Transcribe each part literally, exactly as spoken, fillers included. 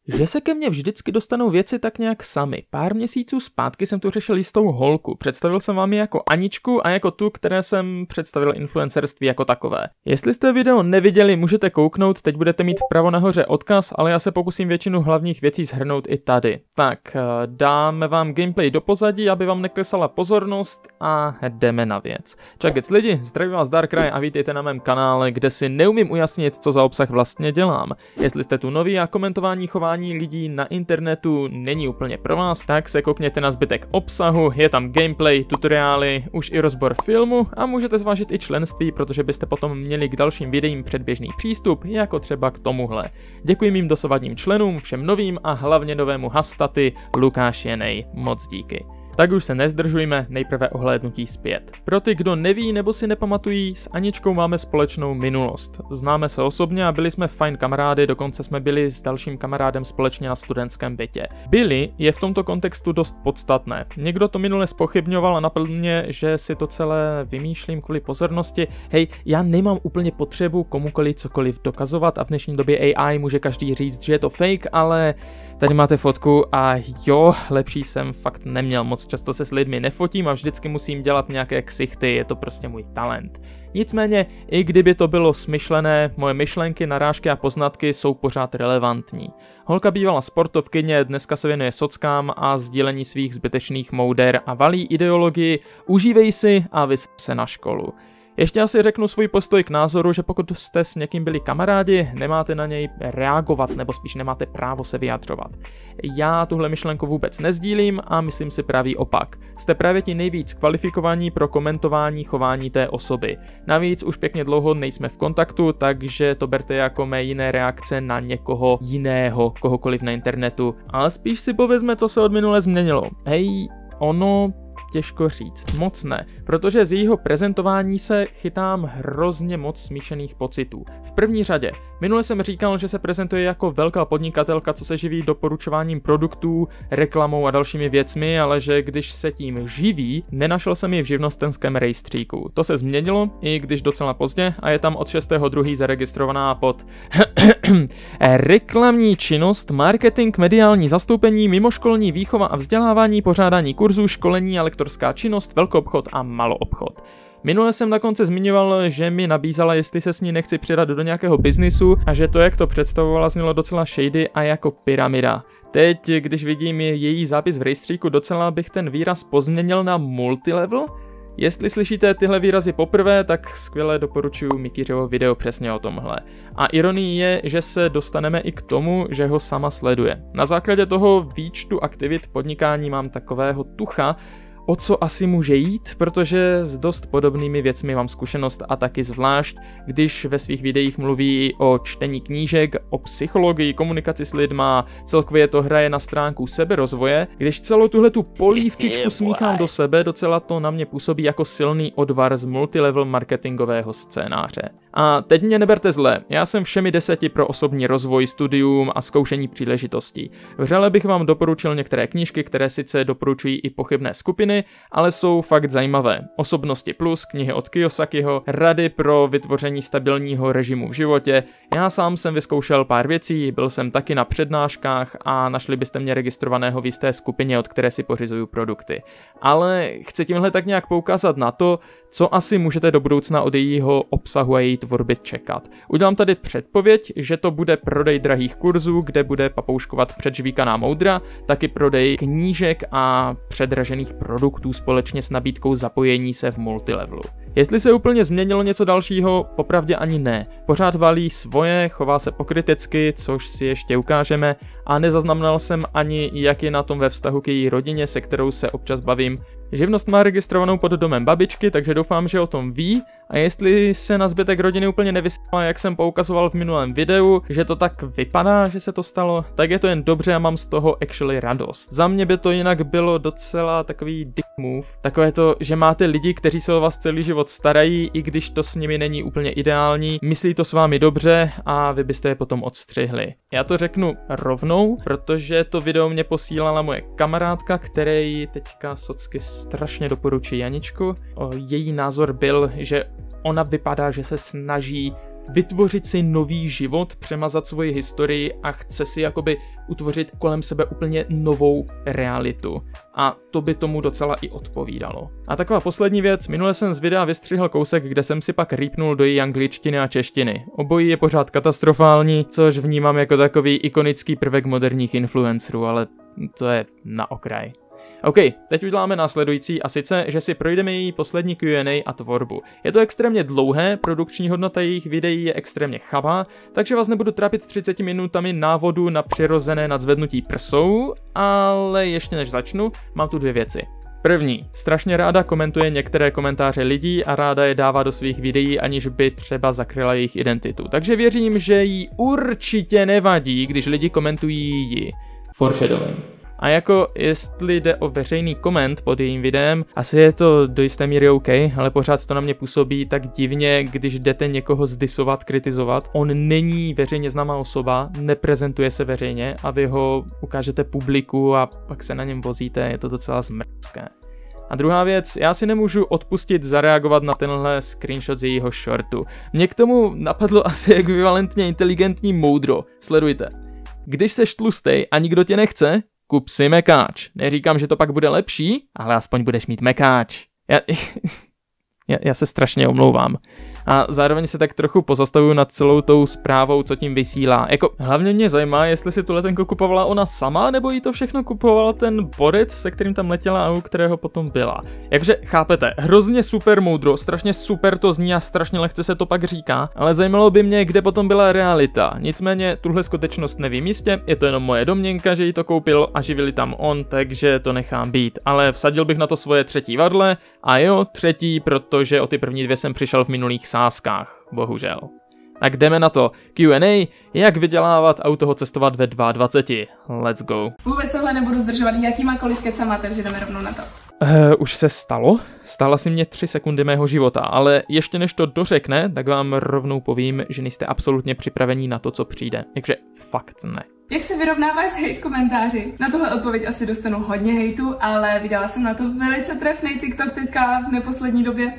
že se ke mně vždycky dostanou věci tak nějak sami. Pár měsíců zpátky jsem tu řešil jistou holku. Představil jsem vám ji jako Aničku a jako tu, které jsem představil influencerství jako takové. Jestli jste video neviděli, můžete kouknout, teď budete mít vpravo nahoře odkaz, ale já se pokusím většinu hlavních věcí shrnout i tady. Tak, dáme vám gameplay do pozadí, aby vám neklesala pozornost a jdeme na věc. Čakec lidi, zdravím vás Darkrai a vítejte na mém kanále, kde si neumím ujasnit, co za obsah vlastně dělám. Jestli jste tu noví a komentování chování lidí na internetu není úplně pro vás, tak se koukněte na zbytek obsahu, je tam gameplay, tutoriály, už i rozbor filmu a můžete zvážit i členství, protože byste potom měli k dalším videím předběžný přístup, jako třeba k tomuhle. Děkuji mým dosavadním členům, všem novým a hlavně novému Hastaty, Lukáš Jenej, moc díky. Tak už se nezdržujme, nejprve ohlédnutí zpět. Pro ty, kdo neví nebo si nepamatují, s Aničkou máme společnou minulost. Známe se osobně a byli jsme fajn kamarády, dokonce jsme byli s dalším kamarádem společně na studentském bytě. Byli je v tomto kontextu dost podstatné. Někdo to minule zpochybňoval a napadl mě, že si to celé vymýšlím kvůli pozornosti. Hej, já nemám úplně potřebu komukoliv cokoliv dokazovat a v dnešní době A I může každý říct, že je to fake, ale tady máte fotku a jo, lepší jsem fakt neměl moc. Často se s lidmi nefotím a vždycky musím dělat nějaké ksichty, je to prostě můj talent. Nicméně, i kdyby to bylo smyšlené, moje myšlenky, narážky a poznatky jsou pořád relevantní. Holka bývala sportovkyně, dneska se věnuje sockám a sdílení svých zbytečných mouder a valí ideologii, užívej si a vys se na školu. Ještě asi řeknu svůj postoj k názoru, že pokud jste s někým byli kamarádi, nemáte na něj reagovat, nebo spíš nemáte právo se vyjadřovat. Já tuhle myšlenku vůbec nezdílím a myslím si pravý opak. Jste právě ti nejvíc kvalifikovaní pro komentování chování té osoby. Navíc už pěkně dlouho nejsme v kontaktu, takže to berte jako mé jiné reakce na někoho jiného, kohokoliv na internetu. Ale spíš si povězme, co se od minule změnilo. Hej, ono... Těžko říct, moc ne, protože z jejího prezentování se chytám hrozně moc smíšených pocitů. V první řadě, minule jsem říkal, že se prezentuje jako velká podnikatelka, co se živí doporučováním produktů, reklamou a dalšími věcmi, ale že když se tím živí, nenašel jsem ji v živnostenském rejstříku. To se změnilo, i když docela pozdě, a je tam od šestého druhého zaregistrovaná pod reklamní činnost, marketing, mediální zastoupení, mimoškolní výchova a vzdělávání, pořádání kurzů, školení, lektorská činnost, velkoobchod a maloobchod. Minule jsem na konci zmiňoval, že mi nabízala, jestli se s ní nechci přidat do nějakého biznisu a že to, jak to představovala, znělo docela shady a jako pyramida. Teď, když vidím její zápis v rejstříku, docela bych ten výraz pozměnil na multilevel. Jestli slyšíte tyhle výrazy poprvé, tak skvěle doporučuji Mikýřovo video přesně o tomhle. A ironií je, že se dostaneme i k tomu, že ho sama sleduje. Na základě toho výčtu aktivit podnikání mám takového tucha, o co asi může jít, protože s dost podobnými věcmi mám zkušenost a taky zvlášť, když ve svých videích mluví o čtení knížek, o psychologii, komunikaci s lidma, celkově to hraje na stránku seberozvoje, když celou tuhletu polívčičku smíchám do sebe, docela to na mě působí jako silný odvar z multilevel marketingového scénáře. A teď mě neberte zle, já jsem všemi deseti pro osobní rozvoj, studium a zkoušení příležitostí. Vřele bych vám doporučil některé knížky, které sice doporučují i pochybné skupiny, ale jsou fakt zajímavé. Osobnosti plus, knihy od Kiyosakiho, rady pro vytvoření stabilního režimu v životě. Já sám jsem vyzkoušel pár věcí, byl jsem taky na přednáškách a našli byste mě registrovaného v jisté skupině, od které si pořizuju produkty. Ale chci tímhle tak nějak poukázat na to, co asi můžete do budoucna od jejího obsahu a její tvorby čekat. Udělám tady předpověď, že to bude prodej drahých kurzů, kde bude papouškovat předžvíkaná moudra, taky prodej knížek a předražených produktů společně s nabídkou zapojení se v multilevelu. Jestli se úplně změnilo něco dalšího, popravdě ani ne. Pořád valí svoje, chová se pokrytecky, což si ještě ukážeme, a nezaznamenal jsem ani, jak je na tom ve vztahu k její rodině, se kterou se občas bavím. Živnost má registrovanou pod domem babičky, takže doufám, že o tom ví, a jestli se na zbytek rodiny úplně nevysvětlá, jak jsem poukazoval v minulém videu, že to tak vypadá, že se to stalo, tak je to jen dobře a mám z toho actually radost. Za mě by to jinak bylo docela takový dick move, takové to, že máte lidi, kteří se o vás celý život starají, i když to s nimi není úplně ideální, myslí to s vámi dobře a vy byste je potom odstřihli. Já to řeknu rovnou, protože to video mě posílala moje kamarádka, který teďka socky strašně doporučuji Janičku. O, její názor byl, že ona vypadá, že se snaží vytvořit si nový život, přemazat svoji historii a chce si jakoby utvořit kolem sebe úplně novou realitu. A to by tomu docela i odpovídalo. A taková poslední věc, minule jsem z videa vystřihl kousek, kde jsem si pak rýpnul do její angličtiny a češtiny. Obojí je pořád katastrofální, což vnímám jako takový ikonický prvek moderních influencerů, ale to je na okraj. OK, teď uděláme následující a sice, že si projdeme její poslední Q and A a tvorbu. Je to extrémně dlouhé, produkční hodnota jejich videí je extrémně chabá, takže vás nebudu trápit třiceti minutami návodu na přirozené nadzvednutí prsou, ale ještě než začnu, mám tu dvě věci. První, strašně ráda komentuje některé komentáře lidí a ráda je dává do svých videí, aniž by třeba zakryla jejich identitu. Takže věřím, že jí určitě nevadí, když lidi komentují ji. Foreshadowing. A jako jestli jde o veřejný koment pod jejím videem, asi je to do jisté míry OK, ale pořád to na mě působí tak divně, když jdete někoho zdisovat, kritizovat. On není veřejně známá osoba, neprezentuje se veřejně a vy ho ukážete publiku a pak se na něm vozíte, je to docela zmrzké. A druhá věc, já si nemůžu odpustit zareagovat na tenhle screenshot z jejího shortu. Mně k tomu napadlo asi ekvivalentně inteligentní moudro. Sledujte. Když seš tlustej a nikdo tě nechce, kup si mekáč. Neříkám, že to pak bude lepší, ale aspoň budeš mít mekáč. Já, já, já se strašně omlouvám. A zároveň se tak trochu pozastavuju nad celou tou zprávou, co tím vysílá. Jako, hlavně mě zajímá, jestli si tu letenku kupovala ona sama, nebo jí to všechno kupoval ten borec, se kterým tam letěla a u kterého potom byla. Jakže, chápete, hrozně super moudro, strašně super to zní a strašně lehce se to pak říká, ale zajímalo by mě, kde potom byla realita. Nicméně, tuhle skutečnost nevím jistě, je to jenom moje domněnka, že jí to koupil a živili tam on, takže to nechám být. Ale vsadil bych na to svoje třetí varle, a jo, třetí, protože o ty první dvě jsem přišel v minulých sáskách, bohužel. Tak jdeme na to. Q and A, jak vydělávat a u toho cestovat ve dvaceti dvou. Let's go. Vůbec tohle nebudu zdržovat jakýmakoliv kecama, takže jdeme rovnou na to. Uh, už se stalo? Stála si mě tři sekundy mého života, ale ještě než to dořekne, tak vám rovnou povím, že nejste absolutně připravení na to, co přijde. Takže fakt ne. Jak se vyrovnáváš s hate komentáři? Na tohle odpověď asi dostanu hodně hejtu, ale viděla jsem na to velice trefný TikTok teďka v neposlední době.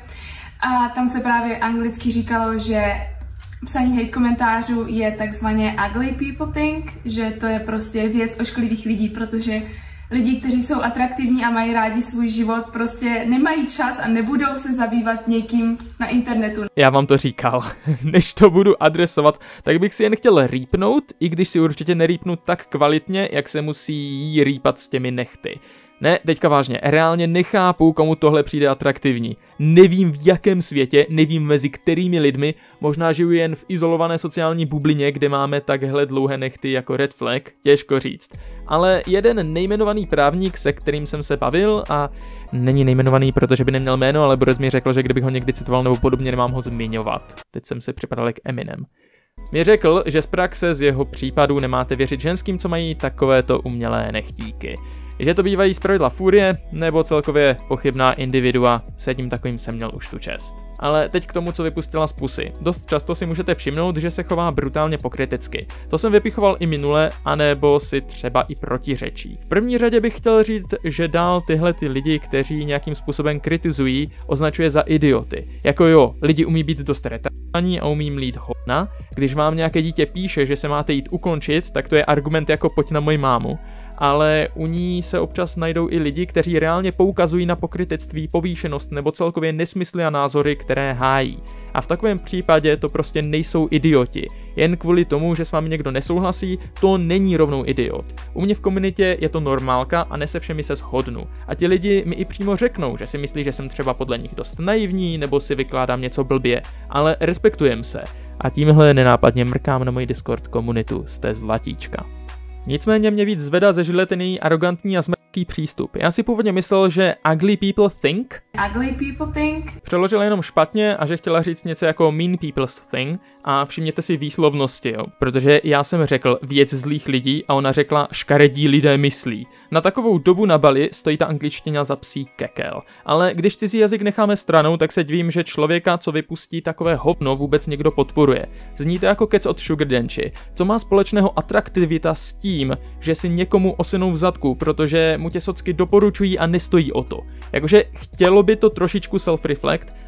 A tam se právě anglicky říkalo, že psaní hate komentářů je takzvaně ugly people think, že to je prostě věc ošklivých lidí, protože lidi, kteří jsou atraktivní a mají rádi svůj život, prostě nemají čas a nebudou se zabývat někým na internetu. Já vám to říkal. Než to budu adresovat, tak bych si jen chtěl rýpnout, i když si určitě nerýpnu tak kvalitně, jak se musí jí rýpat s těmi nechty. Ne, teďka vážně, reálně nechápu, komu tohle přijde atraktivní. Nevím v jakém světě, nevím mezi kterými lidmi, možná žiju jen v izolované sociální bublině, kde máme takhle dlouhé nechty jako red flag, těžko říct. Ale jeden nejmenovaný právník, se kterým jsem se bavil, a není nejmenovaný, protože by neměl jméno, ale Borec mi řekl, že kdybych ho někdy citoval nebo podobně, nemám ho zmiňovat. Teď jsem se připadal jak Eminem. Mi řekl, že z praxe z jeho případů nemáte věřit ženským, co mají takovéto umělé nechtíky. Že to bývají zpravidla furie, nebo celkově pochybná individua, s jedním takovým jsem měl už tu čest. Ale teď k tomu, co vypustila z pusy. Dost často si můžete všimnout, že se chová brutálně pokrytecky. To jsem vypichoval i minule, anebo si třeba i protiřečí. V první řadě bych chtěl říct, že dál tyhle ty lidi, kteří nějakým způsobem kritizují, označuje za idioty. Jako jo, lidi umí být dost retardní a umí mlít hovna. Když vám nějaké dítě píše, že se máte jít ukončit, tak to je argument jako pojď na moji mámu. Ale u ní se občas najdou i lidi, kteří reálně poukazují na pokrytectví, povýšenost nebo celkově nesmysly a názory, které hájí. A v takovém případě to prostě nejsou idioti. Jen kvůli tomu, že s vámi někdo nesouhlasí, to není rovnou idiot. U mě v komunitě je to normálka a ne se všemi se shodnu. A ti lidi mi i přímo řeknou, že si myslí, že jsem třeba podle nich dost naivní nebo si vykládám něco blbě, ale respektujem se. A tímhle nenápadně mrkám na moji Discord komunitu, jste zlatíčka. Nicméně mě víc zvedá ze žile ten její arrogantní a zmrký přístup. Já si původně myslel, že ugly people think. Ugly people think. Přeložila jenom špatně a že chtěla říct něco jako mean people's thing a všimněte si výslovnosti, jo. Protože já jsem řekl věc zlých lidí a ona řekla škaredí lidé myslí. Na takovou dobu na Bali stojí ta angličtina za psí kekel. Ale když cizí jazyk necháme stranou, tak se divím, že člověka, co vypustí takové hovno, vůbec někdo podporuje. Zní to jako kec od Sugar Danči. Co má společného atraktivita s tím, že si někomu osenou v zadku, protože mu tě socky doporučují a nestojí o to. Jakože chtělo by to trošičku self-reflect,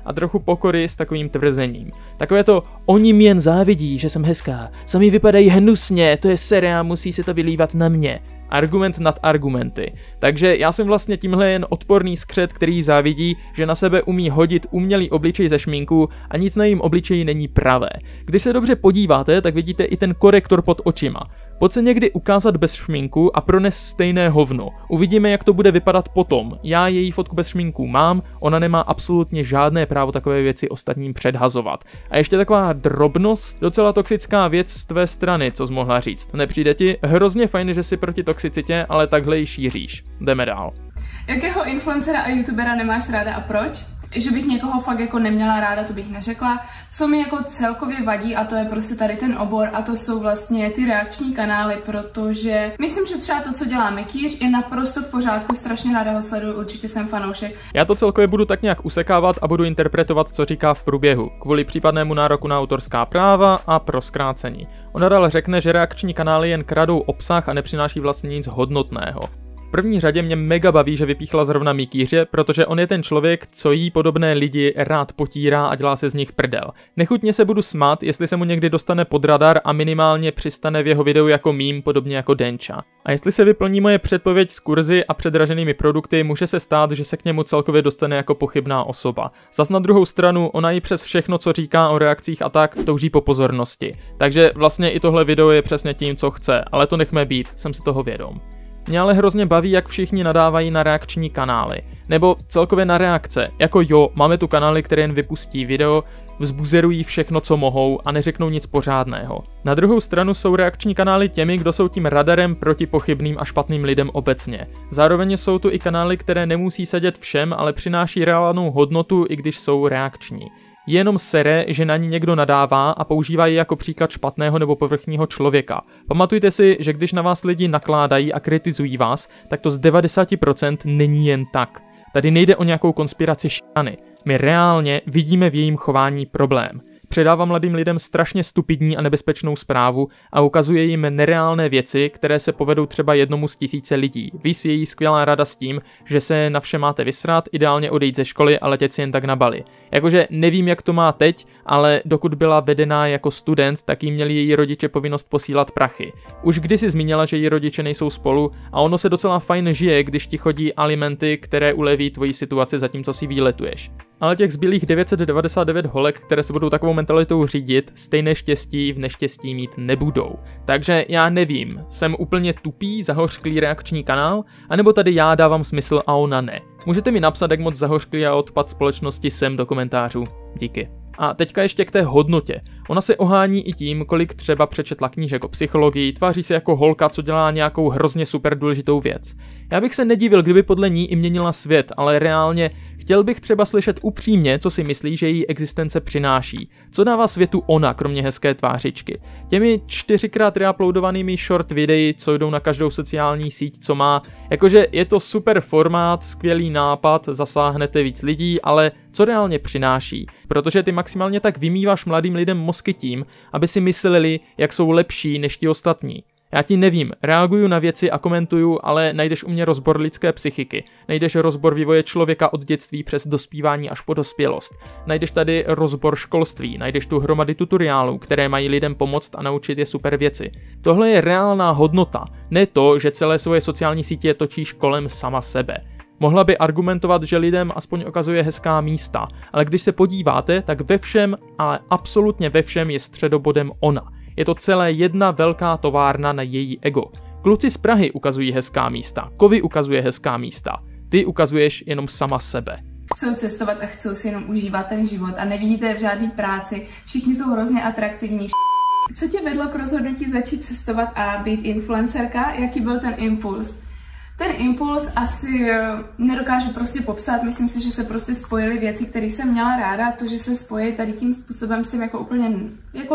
a trochu pokory s takovým tvrzením. Takové to, oni mi jen závidí, že jsem hezká, sami vypadají hnusně, to je sere, musí se to vylívat na mě. Argument nad argumenty. Takže já jsem vlastně tímhle jen odporný skřet, který závidí, že na sebe umí hodit umělý obličej ze šminku a nic na jejím obličeji není pravé. Když se dobře podíváte, tak vidíte i ten korektor pod očima. Pojď se někdy ukázat bez šminku a prones stejné hovno. Uvidíme, jak to bude vypadat potom. Já její fotku bez šminku mám, ona nemá absolutně žádné právo takové věci ostatním předhazovat. A ještě taková drobnost, docela toxická věc z tvé strany, co jsi mohla říct. Nepřijde ti? Hrozně fajn, že jsi proti toxicitě, ale takhle ji šíříš. Jdeme dál. Jakého influencera a youtubera nemáš ráda a proč? Že bych někoho fakt jako neměla ráda, to bych neřekla. Co mi jako celkově vadí, a to je prostě tady ten obor, a to jsou vlastně ty reakční kanály, protože myslím, že třeba to, co dělá Mikýř, je naprosto v pořádku, strašně ráda ho sleduju, určitě jsem fanoušek. Já to celkově budu tak nějak usekávat a budu interpretovat, co říká v průběhu, kvůli případnému nároku na autorská práva a pro zkrácení. On dál řekne, že reakční kanály jen kradou obsah a nepřináší vlastně nic hodnotného. V první řadě mě mega baví, že vypíchla zrovna Mikýře, protože on je ten člověk, co jí podobné lidi rád potírá a dělá se z nich prdel. Nechutně se budu smát, jestli se mu někdy dostane pod radar a minimálně přistane v jeho videu jako mím, podobně jako Denča. A jestli se vyplní moje předpověď s kurzy a předraženými produkty, může se stát, že se k němu celkově dostane jako pochybná osoba. Zas na druhou stranu, ona i přes všechno, co říká o reakcích a tak, touží po pozornosti. Takže vlastně i tohle video je přesně tím, co chce, ale to nechme být, jsem si toho vědom. Mě ale hrozně baví, jak všichni nadávají na reakční kanály. Nebo celkově na reakce. Jako jo, máme tu kanály, které jen vypustí video, vzbuzerují všechno, co mohou a neřeknou nic pořádného. Na druhou stranu jsou reakční kanály těmi, kdo jsou tím radarem proti pochybným a špatným lidem obecně. Zároveň jsou tu i kanály, které nemusí sedět všem, ale přináší reálnou hodnotu, i když jsou reakční. Jenom sere, že na ní někdo nadává a používá ji jako příklad špatného nebo povrchního člověka. Pamatujte si, že když na vás lidi nakládají a kritizují vás, tak to z devadesát procent není jen tak. Tady nejde o nějakou konspiraci šikany. My reálně vidíme v jejím chování problém. Předává mladým lidem strašně stupidní a nebezpečnou zprávu a ukazuje jim nereálné věci, které se povedou třeba jednomu z tisíce lidí. Vys je její skvělá rada s tím, že se na vše máte vysrat, ideálně odejít ze školy a letět si jen tak na Bali. Jakože nevím, jak to má teď, ale dokud byla vedená jako student, tak jí měli její rodiče povinnost posílat prachy. Už kdysi zmínila, že její rodiče nejsou spolu a ono se docela fajn žije, když ti chodí alimenty, které uleví tvoji situaci, zatímco si výletuješ. Ale těch zbylých devět set devadesát devět holek, které se budou takovou mentalitou řídit, stejné štěstí v neštěstí mít nebudou. Takže já nevím, jsem úplně tupý, zahořklý reakční kanál, anebo tady já dávám smysl a ona ne. Můžete mi napsat, jak moc zahořklý a odpad společnosti jsem do komentářů. Díky. A teďka ještě k té hodnotě. Ona se ohání i tím, kolik třeba přečetla knížek o psychologii, tváří se jako holka, co dělá nějakou hrozně super důležitou věc. Já bych se nedivil, kdyby podle ní i měnila svět, ale reálně chtěl bych třeba slyšet upřímně, co si myslí, že její existence přináší. Co dává světu ona, kromě hezké tvářičky. Těmi čtyřikrát reuploadovanými short videí, co jdou na každou sociální síť, co má, jakože je to super formát, skvělý nápad, zasáhnete víc lidí, ale co reálně přináší? Protože ty maximálně tak vymýváš mladým lidem mozky tím, aby si mysleli, jak jsou lepší než ti ostatní. Já ti nevím, reaguju na věci a komentuju, ale najdeš u mě rozbor lidské psychiky, najdeš rozbor vývoje člověka od dětství přes dospívání až po dospělost, najdeš tady rozbor školství, najdeš tu hromady tutoriálů, které mají lidem pomoct a naučit je super věci. Tohle je reálná hodnota, ne to, že celé svoje sociální sítě točíš kolem sama sebe. Mohla by argumentovat, že lidem aspoň ukazuje hezká místa, ale když se podíváte, tak ve všem, ale absolutně ve všem je středobodem ona. Je to celé jedna velká továrna na její ego. Kluci z Prahy ukazují hezká místa, Kovy ukazuje hezká místa. Ty ukazuješ jenom sama sebe. Chcou cestovat a chcou si jenom užívat ten život a nevidíte v žádné práci, všichni jsou hrozně atraktivní. Co tě vedlo k rozhodnutí začít cestovat a být influencerka? Jaký byl ten impuls? Ten impuls asi nedokážu prostě popsat, myslím si, že se prostě spojily věci, které jsem měla ráda, to, že se spojí tady tím způsobem jsem jako úplně, jako,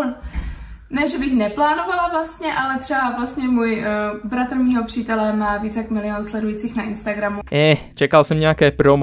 ne, že bych neplánovala vlastně, ale třeba vlastně můj uh, bratr mýho přítele má více jak milion sledujících na Instagramu. Eh, čekal jsem nějaké promo.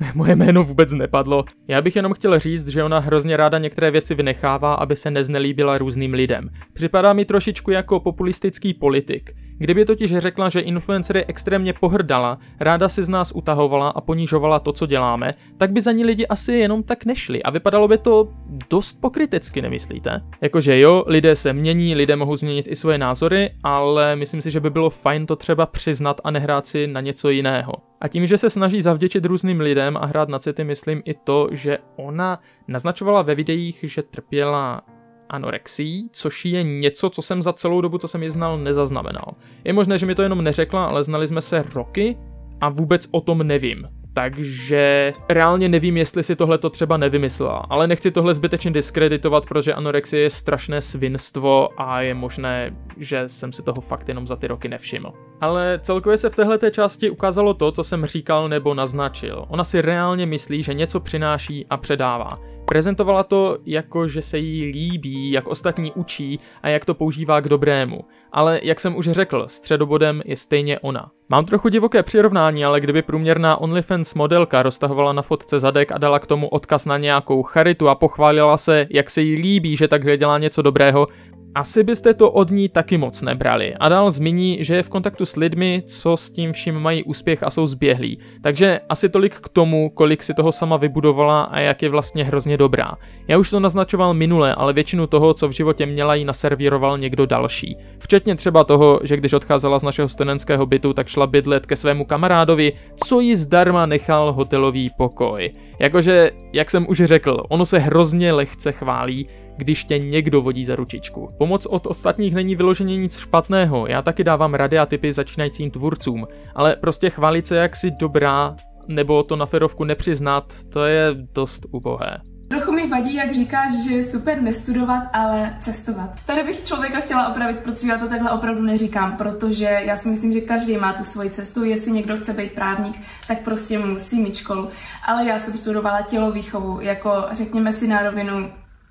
moje jméno vůbec nepadlo. Já bych jenom chtěl říct, že ona hrozně ráda některé věci vynechává, aby se neznelíbila různým lidem. Připadá mi trošičku jako populistický politik. Kdyby totiž řekla, že influencery extrémně pohrdala, ráda si z nás utahovala a ponižovala to, co děláme, tak by za ní lidi asi jenom tak nešli a vypadalo by to dost pokrytecky, nemyslíte? Jakože jo, lidé se mění, lidé mohou změnit i svoje názory, ale myslím si, že by bylo fajn to třeba přiznat a nehrát si na něco jiného. A tím, že se snaží zavděčit různým lidem a hrát na city, myslím i to, že ona naznačovala ve videích, že trpěla anorexií, což je něco, co jsem za celou dobu, co jsem ji znal, nezaznamenal. Je možné, že mi to jenom neřekla, ale znali jsme se roky a vůbec o tom nevím. Takže reálně nevím, jestli si tohle to třeba nevymyslela, ale nechci tohle zbytečně diskreditovat, protože anorexie je strašné svinstvo a je možné, že jsem si toho fakt jenom za ty roky nevšiml. Ale celkově se v téhleté části ukázalo to, co jsem říkal nebo naznačil. Ona si reálně myslí, že něco přináší a předává. Prezentovala to jako, že se jí líbí, jak ostatní učí a jak to používá k dobrému. Ale jak jsem už řekl, středobodem je stejně ona. Mám trochu divoké přirovnání, ale kdyby průměrná OnlyFans modelka roztahovala na fotce zadek a dala k tomu odkaz na nějakou charitu a pochválila se, jak se jí líbí, že takhle dělá něco dobrého, asi byste to od ní taky moc nebrali. A dál zmíní, že je v kontaktu s lidmi, co s tím vším mají úspěch a jsou zběhlí. Takže asi tolik k tomu, kolik si toho sama vybudovala a jak je vlastně hrozně dobrá. Já už to naznačoval minule, ale většinu toho, co v životě měla, jí naservíroval někdo další. Včetně třeba toho, že když odcházela z našeho studentského bytu, tak šla bydlet ke svému kamarádovi, co jí zdarma nechal hotelový pokoj. Jakože, jak jsem už řekl, ono se hrozně lehce chválí, když tě někdo vodí za ručičku. Pomoc od ostatních není vyloženě nic špatného, já taky dávám rady a tipy začínajícím tvůrcům, ale prostě chválit se, jak si dobrá, nebo to na ferovku nepřiznat, to je dost ubohé. Trochu mi vadí, jak říkáš, že je super nestudovat, ale cestovat. Tady bych člověka chtěla opravit, protože já to takhle opravdu neříkám, protože já si myslím, že každý má tu svoji cestu. Jestli někdo chce být právník, tak prostě musí mít školu. Ale já jsem studovala tělovýchovu, jako řekněme si na rovinu,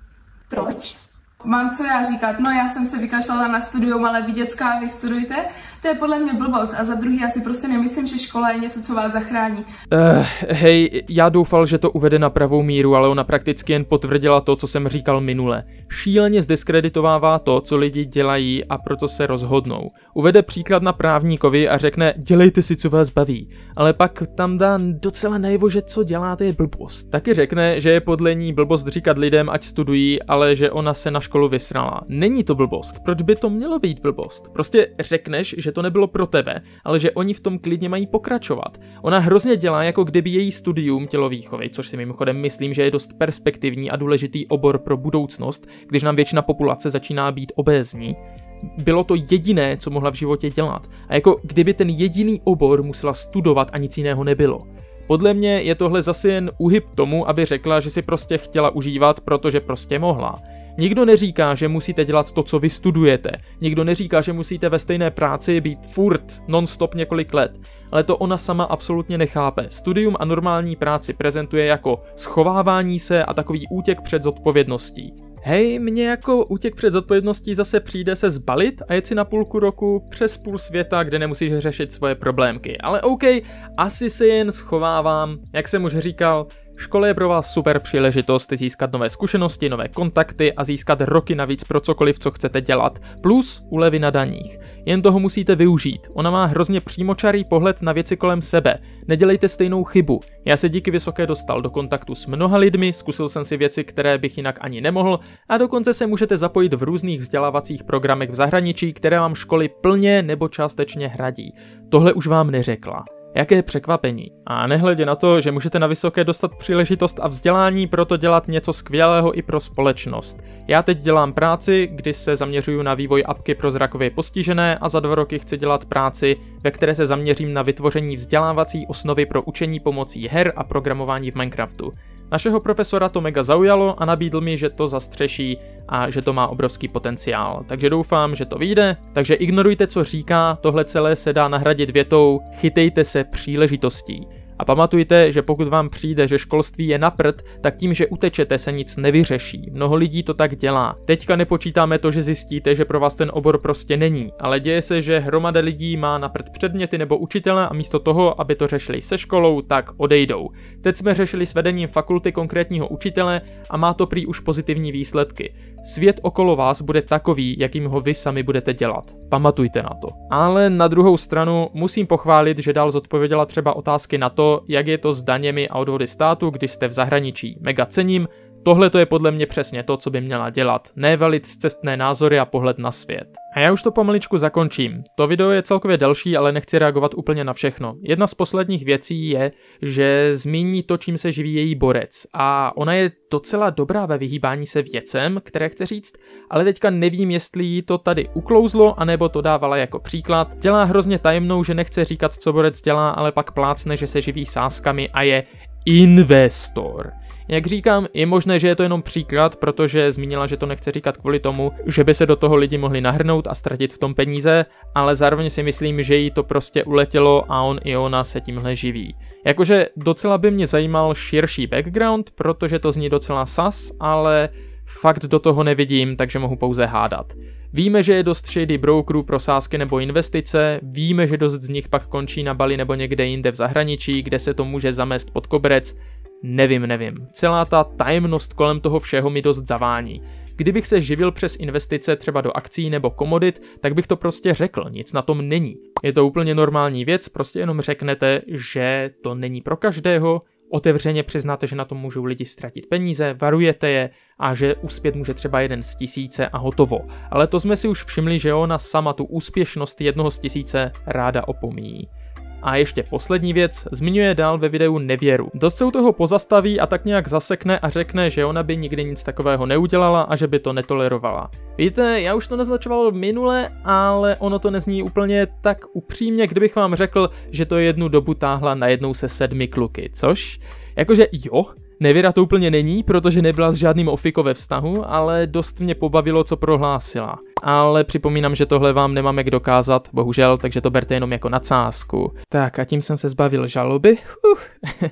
proč? Mám co já říkat, no já jsem se vykašlala na studium, ale vy děcka, vy studujte, to je podle mě blbost a za druhý já si prostě nemyslím, že škola je něco, co vás zachrání. Uh, hej, já doufal, že to uvede na pravou míru, ale ona prakticky jen potvrdila to, co jsem říkal minule. Šíleně zdiskreditovává to, co lidi dělají a proto se rozhodnou. Uvede příklad na právníkovi a řekne, dělejte si, co vás baví, ale pak tam dá docela najevo, že co děláte je blbost. Taky řekne, že je podle ní blbost říkat lidem, ať studují, ale že ona se na školu vysrala. Není to blbost, proč by to mělo být blbost? Prostě řekneš, že to nebylo pro tebe, ale že oni v tom klidně mají pokračovat. Ona hrozně dělá, jako kdyby její studium tělovýchovy, což si mimochodem myslím, že je dost perspektivní a důležitý obor pro budoucnost, když nám většina populace začíná být obézní, bylo to jediné, co mohla v životě dělat. A jako kdyby ten jediný obor musela studovat a nic jiného nebylo. Podle mě je tohle zase jen úhyb tomu, aby řekla, že si prostě chtěla užívat, protože prostě mohla. Nikdo neříká, že musíte dělat to, co vy studujete. Nikdo neříká, že musíte ve stejné práci být furt, non-stop několik let. Ale to ona sama absolutně nechápe. Studium a normální práci prezentuje jako schovávání se a takový útěk před zodpovědností. Hej, mně jako útěk před zodpovědností zase přijde se zbalit a jet si na půlku roku přes půl světa, kde nemusíš řešit svoje problémky. Ale OK, asi se jen schovávám, jak jsem už říkal, škola je pro vás super příležitost získat nové zkušenosti, nové kontakty a získat roky navíc pro cokoliv, co chcete dělat, plus úlevy na daních. Jen toho musíte využít. Ona má hrozně přímočarý pohled na věci kolem sebe. Nedělejte stejnou chybu. Já se díky Vysoké dostal do kontaktu s mnoha lidmi, zkusil jsem si věci, které bych jinak ani nemohl, a dokonce se můžete zapojit v různých vzdělávacích programech v zahraničí, které vám školy plně nebo částečně hradí. Tohle už vám neřekla. Jaké překvapení. A nehledě na to, že můžete na Vysoké dostat příležitost a vzdělání, proto dělat něco skvělého i pro společnost. Já teď dělám práci, kdy se zaměřuju na vývoj apky pro zrakově postižené a za dva roky chci dělat práci, ve které se zaměřím na vytvoření vzdělávací osnovy pro učení pomocí her a programování v Minecraftu. Našeho profesora to mega zaujalo a nabídl mi, že to zastřeší a že to má obrovský potenciál. Takže doufám, že to vyjde. Takže ignorujte, co říká, tohle celé se dá nahradit větou chytejte se příležitostí. A pamatujte, že pokud vám přijde, že školství je na prd, tak tím, že utečete, se nic nevyřeší. Mnoho lidí to tak dělá. Teďka nepočítáme to, že zjistíte, že pro vás ten obor prostě není, ale děje se, že hromada lidí má na prd předměty nebo učitele a místo toho, aby to řešili se školou, tak odejdou. Teď jsme řešili s vedením fakulty konkrétního učitele a má to prý už pozitivní výsledky. Svět okolo vás bude takový, jakým ho vy sami budete dělat. Pamatujte na to. Ale na druhou stranu musím pochválit, že dál zodpověděla třeba otázky na to, jak je to s daněmi a odvody státu, když jste v zahraničí. Mega cením. Tohle to je podle mě přesně to, co by měla dělat. Nevalit cestné názory a pohled na svět. A já už to pomaličku zakončím. To video je celkově delší, ale nechci reagovat úplně na všechno. Jedna z posledních věcí je, že zmíní to, čím se živí její borec. A ona je docela dobrá ve vyhýbání se věcem, které chce říct, ale teďka nevím, jestli jí to tady uklouzlo, anebo to dávala jako příklad. Dělá hrozně tajemnou, že nechce říkat, co borec dělá, ale pak plácne, že se živí sázkami a je investor. Jak říkám, je možné, že je to jenom příklad, protože zmínila, že to nechce říkat kvůli tomu, že by se do toho lidi mohli nahrnout a ztratit v tom peníze, ale zároveň si myslím, že jí to prostě uletělo a on i ona se tímhle živí. Jakože docela by mě zajímal širší background, protože to zní docela sas, ale fakt do toho nevidím, takže mohu pouze hádat. Víme, že je dost shady brokerů pro sázky nebo investice, víme, že dost z nich pak končí na Bali nebo někde jinde v zahraničí, kde se to může zamést pod koberec. Nevím, nevím. Celá ta tajemnost kolem toho všeho mi dost zavání. Kdybych se živil přes investice třeba do akcí nebo komodit, tak bych to prostě řekl, nic na tom není. Je to úplně normální věc, prostě jenom řeknete, že to není pro každého, otevřeně přiznáte, že na tom můžou lidi ztratit peníze, varujete je a že uspět může třeba jeden z tisíce a hotovo. Ale to jsme si už všimli, že ona sama tu úspěšnost jednoho z tisíce ráda opomíjí. A ještě poslední věc, zmiňuje dál ve videu nevěru. Dost se u toho pozastaví a tak nějak zasekne a řekne, že ona by nikdy nic takového neudělala a že by to netolerovala. Víte, já už to naznačoval minule, ale ono to nezní úplně tak upřímně, kdybych vám řekl, že to jednu dobu táhla najednou se sedmi kluky, což? Jakože jo, nevěra to úplně není, protože nebyla s žádným ofiko ve vztahu, ale dost mě pobavilo, co prohlásila. Ale připomínám, že tohle vám nemáme k dokázat, bohužel, takže to berte jenom jako nadsázku. Tak a tím jsem se zbavil žaloby. Uh.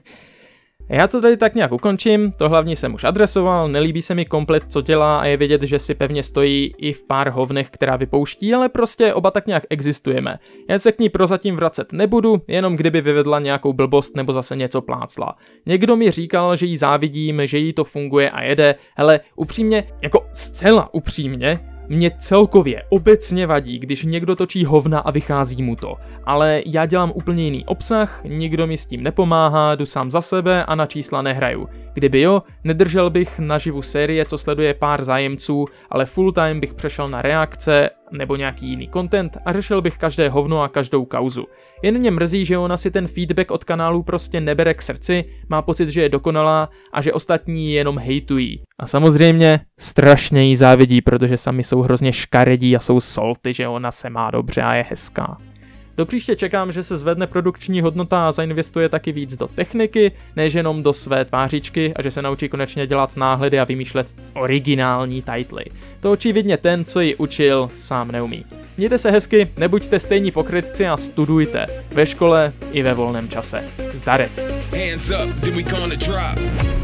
Já to tady tak nějak ukončím, to hlavní jsem už adresoval, nelíbí se mi komplet, co dělá a je vidět, že si pevně stojí i v pár hovnech, která vypouští, ale prostě oba tak nějak existujeme. Já se k ní prozatím vracet nebudu, jenom kdyby vyvedla nějakou blbost nebo zase něco plácla. Někdo mi říkal, že jí závidím, že jí to funguje a jede, hele, upřímně, jako zcela upřímně, mě celkově obecně vadí, když někdo točí hovna a vychází mu to. Ale já dělám úplně jiný obsah, nikdo mi s tím nepomáhá, jdu sám za sebe a na čísla nehraju. Kdyby jo, nedržel bych naživu série, co sleduje pár zájemců, ale full time bych přešel na reakce nebo nějaký jiný content a řešil bych každé hovno a každou kauzu. Jen mě mrzí, že ona si ten feedback od kanálu prostě nebere k srdci, má pocit, že je dokonalá a že ostatní jenom hejtují. A samozřejmě strašně jí závidí, protože sami jsou hrozně škaredí a jsou salty, že ona se má dobře a je hezká. Do příště čekám, že se zvedne produkční hodnota a zainvestuje taky víc do techniky, než jenom do své tvářičky a že se naučí konečně dělat náhledy a vymýšlet originální titly. To očividně ten, co ji učil, sám neumí. Mějte se hezky, nebuďte stejní pokrytci a studujte. Ve škole i ve volném čase. Zdarec. Hands up, then we gonna drop.